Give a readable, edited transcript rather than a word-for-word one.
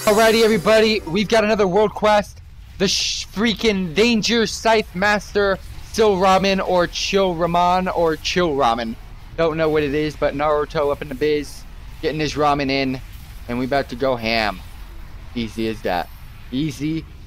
Alrighty, everybody, we've got another world quest. The freaking danger Scythemaster, Cil'Raman or Cil'Raman. Don't know what it is, but Naruto up in the biz, getting his ramen in, and we about to go ham. Easy as that. Easy